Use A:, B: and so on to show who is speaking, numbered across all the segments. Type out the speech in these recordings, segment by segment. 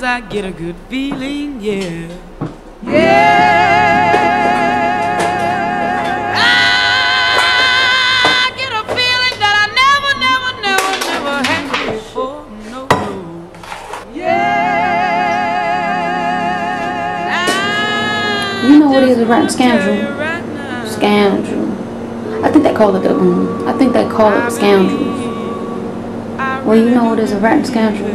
A: I get a good feeling, yeah. I get a feeling that I never had before. No, no.
B: You know what is a rotten scoundrel? Scoundrel. I think they call it scoundrels. Well, you know what is a rotten scoundrel?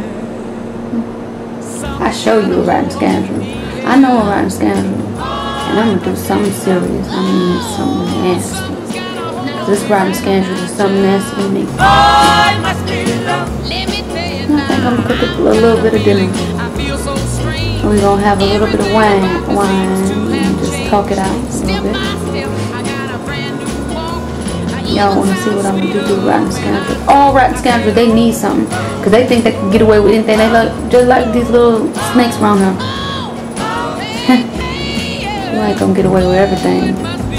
B: I show you a rotten scoundrel. I know a rotten scoundrel, and I'm gonna do something serious. I mean, something nasty. Cause this rotten scoundrel is something nasty to me. I think I'm gonna cook a little bit of dinner. We're gonna have a little bit of wine, and just talk it out a little bit. Y'all want to see what I'm going to do to rotten scoundrels. All rotten scoundrels, they need something. Because they think they can get away with anything. They look just like these little snakes around here. You ain't going to get away with everything.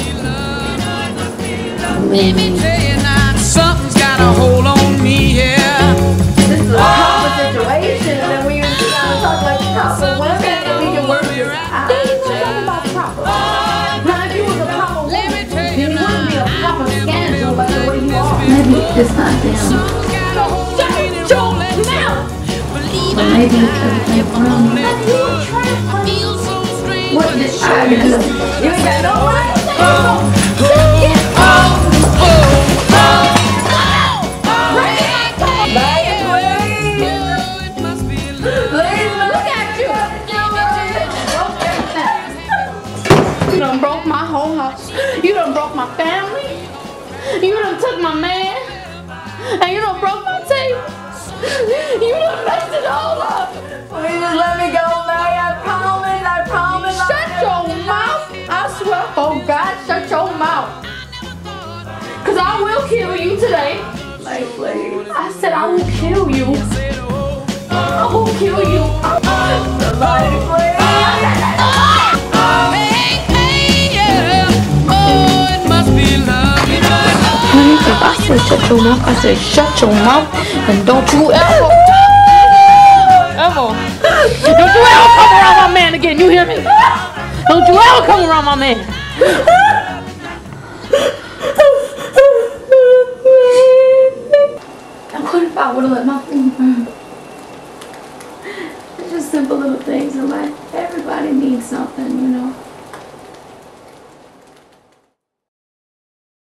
B: Believe me.
A: Something's got a hold on me, yeah.
B: This is a proper situation. And then we used to talk like proper women. And we can work this out. Then you were talking about proper. Now, if you was a proper woman, then you wouldn't be a proper scandal like the way you are. Maybe it's not them. Shut your mouth! But maybe it's everything around me. What did I do? You ain't got no right to say You done broke my whole house. You done broke my family. You done took my man. And you done broke my table. You done messed it all up. Please just let me go, Mary. I promise. Shut your mouth. I swear, oh God, shut your mouth. Cause I will kill you today. Like, please. I said I will kill you. I will kill you. Somebody, please. If I said shut your mouth, I said shut your mouth, and don't you ever come around my man again, you hear me? Don't you ever come around my man. I couldn't if I would have let my